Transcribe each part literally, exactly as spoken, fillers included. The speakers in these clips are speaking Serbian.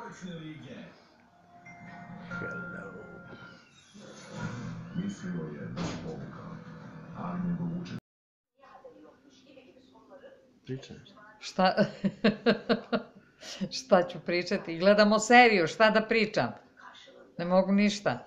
Trojčne lige. Hello. Mislio je da je povukao, ali njegov učen... Pričaj. Šta? Šta ću pričati? Gledamo seriju, šta da pričam? Ne mogu ništa.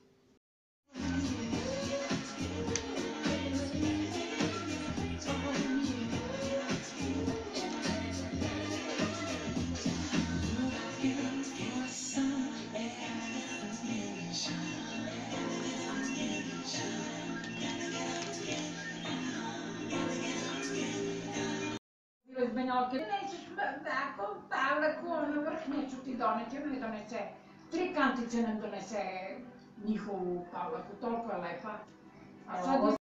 Zbenjolke, nećeš tako daleko, na vrh neću ti doneti, ona mi donese, tri kantice nam donese njihovu pavlaku, toliko je lepa. A sad...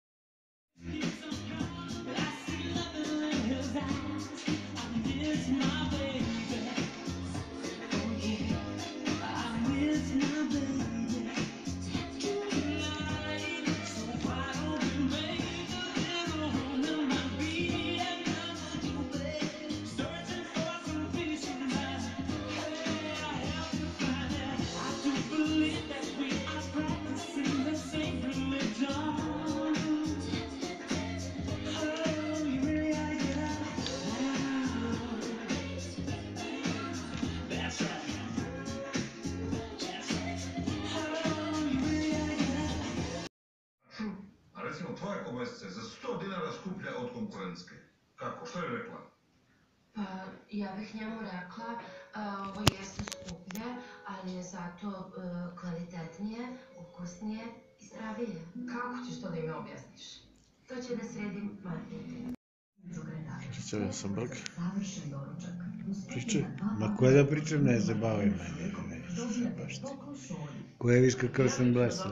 A recimo tvoja kobasica je za sto dinara skuplja od konkurentske. Kako? Što je rekla? Pa, ja bih njemu rekla, ovo jeste skuplje, ali je zato kvalitetnije, ukusnije i zdravije. Kako ćeš to da im objasniš? To će da sredim marketing. Pričaj, ja sam brk. Pričaj. Ma koja da pričam, ne zabavaj mene. Ne, baš ti. Koja viš kakav sam blesan.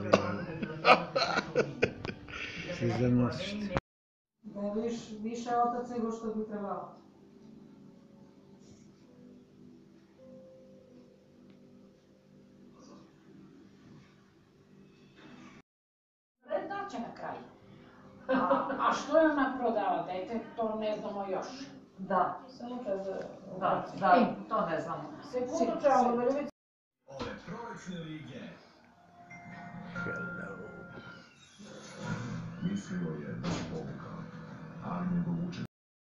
Svi zanosiš ti. Da je viš više otac nego što bi trebalo. Daće na kraju. A što je ona prodala, dete, to ne znamo još. Da, Samo čas da... da, da, to ne znamo. Sekundu čao, da ljubice. Ove trojčne lige. Hello. Mislio je da je povukao, ali njegov učen...